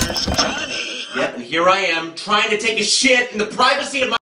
Johnny. Yep, and here I am, trying to take a shit in the privacy of my